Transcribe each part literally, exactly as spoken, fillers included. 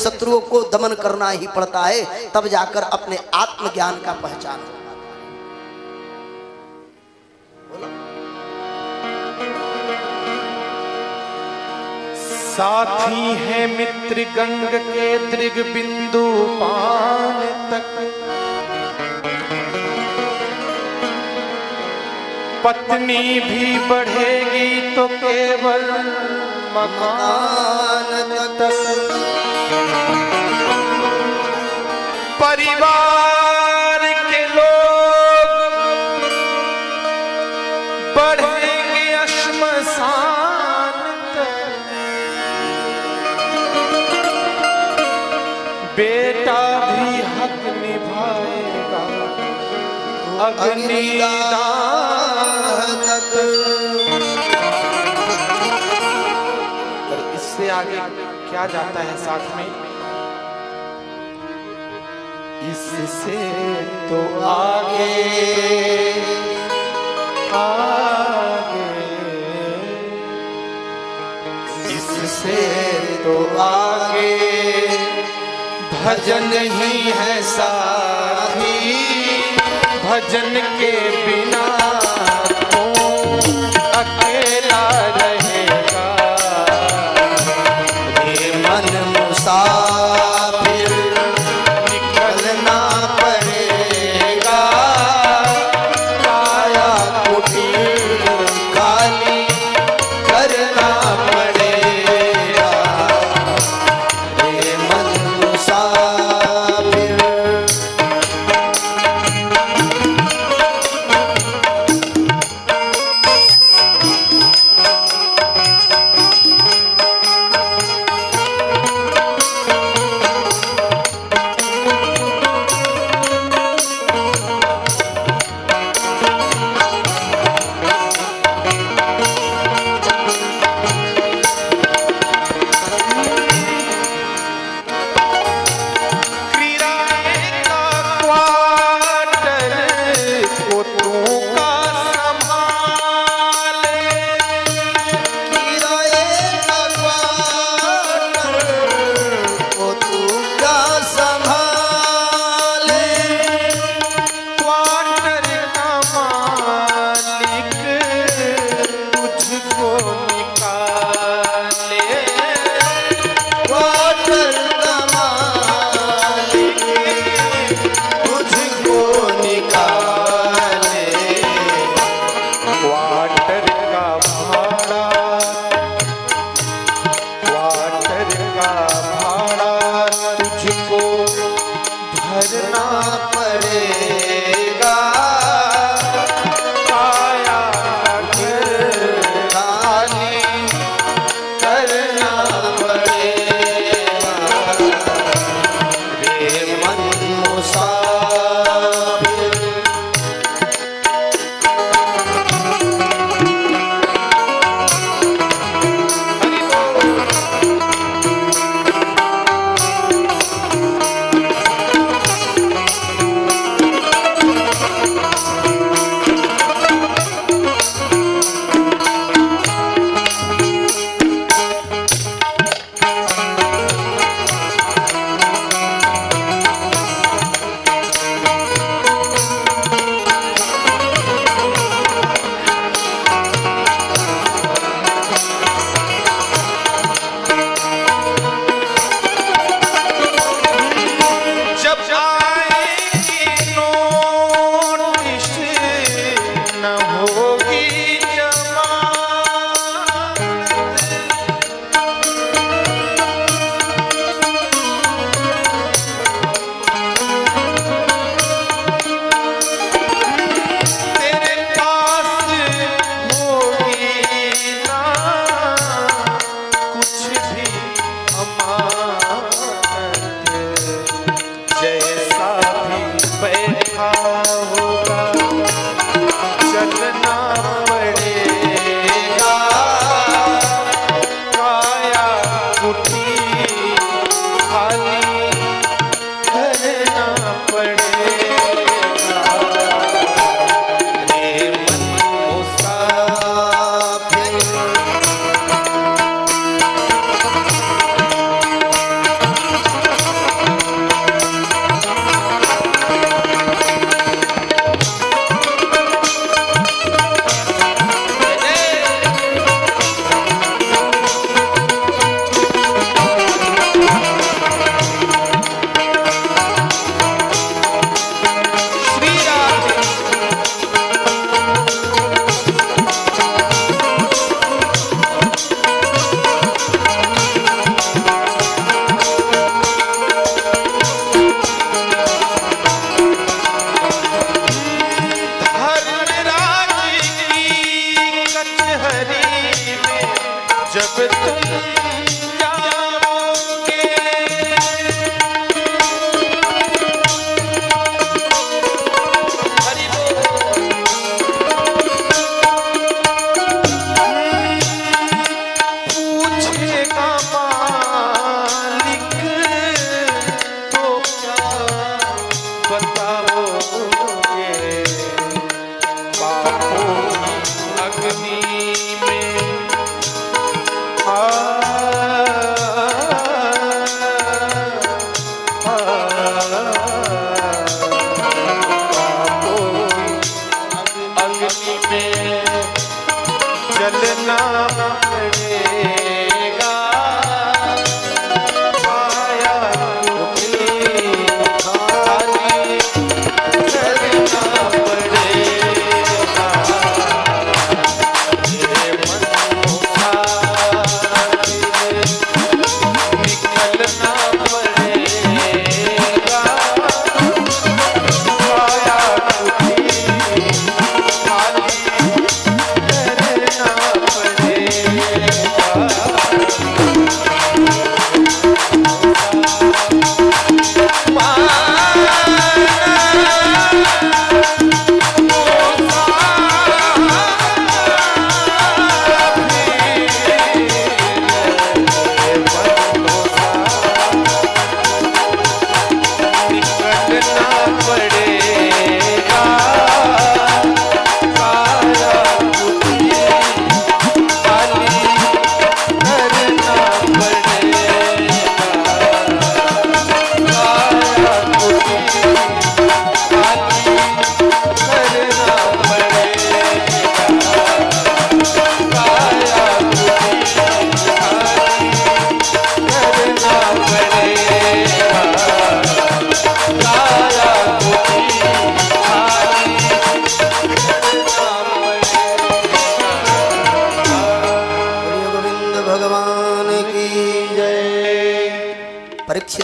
शत्रुओं को दमन करना ही पड़ता है, तब जाकर अपने आत्मज्ञान का पहचान हो। साथी है मित्र गंग के दृग बिंदु पान तक, पत्नी भी बढ़ेगी तो केवल मकान तक, परिवार के लोग बढ़ेंगे श्मशान तक, बेटा भी हक निभाएगा अग्निदान। इससे आगे क्या जाता है साथ में, इससे तो आगे आगे, इससे तो आगे भजन ही है साथी, भजन के बिना अकेला रहेगा, ये मन मुसाफिर निकलना पड़ेगा, काया कुटीर खाली करना पड़ेगा, ये मन मुसाफिर।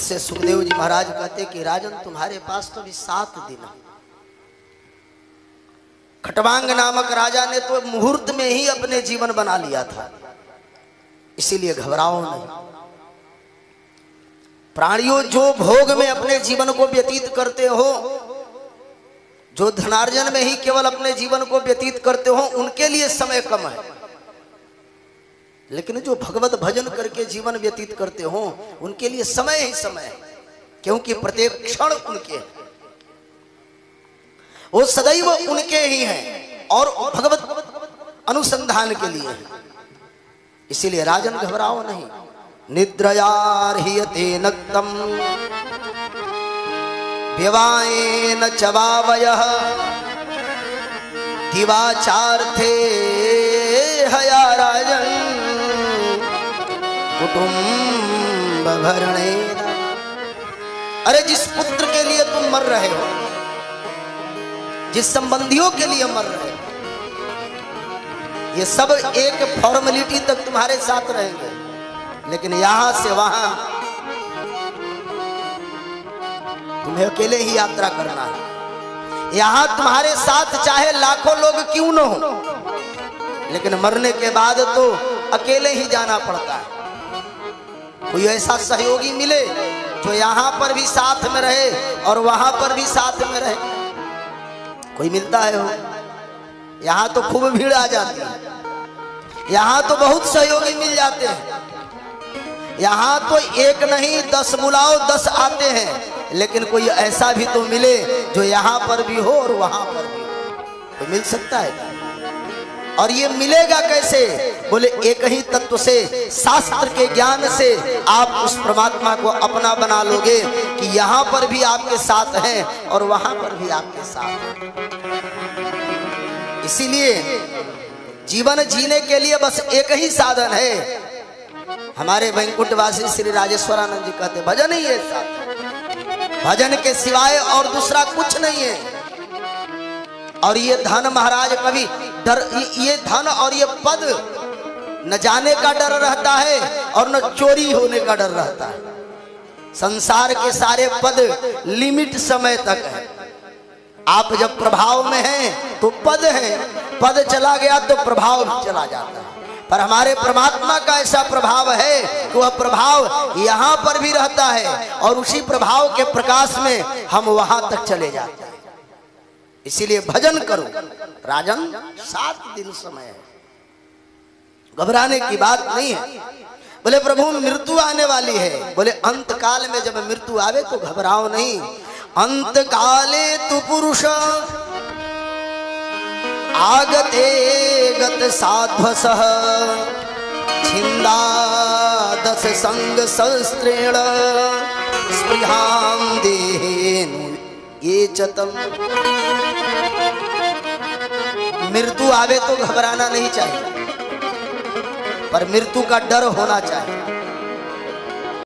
इससे सुखदेव जी महाराज कहते कि राजन तुम्हारे पास तो अभी सात दिन है। खटवांग नामक राजा ने तो मुहूर्त में ही अपने जीवन बना लिया था, इसीलिए घबराओ नहीं। प्राणियों, जो भोग में अपने जीवन को व्यतीत करते हो, जो धनार्जन में ही केवल अपने जीवन को व्यतीत करते हो, उनके लिए समय कम है। लेकिन जो भगवत भजन करके जीवन व्यतीत करते हो, उनके लिए समय ही समय है, क्योंकि प्रत्येक क्षण उनके हैं, वो सदैव उनके ही हैं और भगवत अनुसंधान के लिए है। इसीलिए राजन घबराओ नहीं। निद्रयार्ह्यते नक्तम व्यवायेन चवावयः दिवाचार्थे हया राजन कुटुंब भरणे। अरे जिस पुत्र के लिए तुम मर रहे हो, जिस संबंधियों के लिए मर रहे हो, ये सब एक फॉर्मेलिटी तक तुम्हारे साथ रहेंगे, लेकिन यहां से वहां तुम्हें अकेले ही यात्रा करना है। यहां तुम्हारे साथ चाहे लाखों लोग क्यों न हो, लेकिन मरने के बाद तो अकेले ही जाना पड़ता है। कोई ऐसा सहयोगी मिले जो यहां पर भी साथ में रहे और वहां पर भी साथ में रहे, कोई मिलता है हो? यहां तो खूब भीड़ आ जाती है, यहां तो बहुत सहयोगी मिल जाते हैं। यहां तो एक नहीं दस बुलाओ दस आते हैं, लेकिन कोई ऐसा भी तो मिले जो यहां पर भी हो और वहां पर भी हो। तो मिल सकता है, और ये मिलेगा कैसे? बोले एक ही तत्व से, शास्त्र के ज्ञान से आप उस परमात्मा को अपना बना लोगे कि यहां पर भी आपके साथ हैं और वहां पर भी आपके साथ हैं। इसीलिए जीवन जीने के लिए बस एक ही साधन है। हमारे वैकुंठवासी श्री राजेश्वरानंद जी कहते भजन ही है साथ, भजन के सिवाय और दूसरा कुछ नहीं है। और ये धन महाराज कभी डर, ये धन और ये पद न जाने का डर रहता है और न चोरी होने का डर रहता है। संसार के सारे पद लिमिट समय तक है। आप जब प्रभाव में हैं तो पद है, पद चला गया तो प्रभाव भी चला जाता है। पर हमारे परमात्मा का ऐसा प्रभाव है कि वह प्रभाव यहाँ पर भी रहता है और उसी प्रभाव के प्रकाश में हम वहां तक चले जाते हैं। इसीलिए भजन करो राजन, सात दिन समय है, घबराने की बात नहीं है। बोले प्रभु मृत्यु आने वाली है। बोले अंत काल में जब मृत्यु आवे तो घबराओ नहीं। अंत काले तु पुरुष आगते गत साध्वसः छिन्दादस संग शस्त्रेण स्पृहां देहेनु ये चतम। मृत्यु आवे तो घबराना नहीं चाहिए, पर मृत्यु का डर होना चाहिए।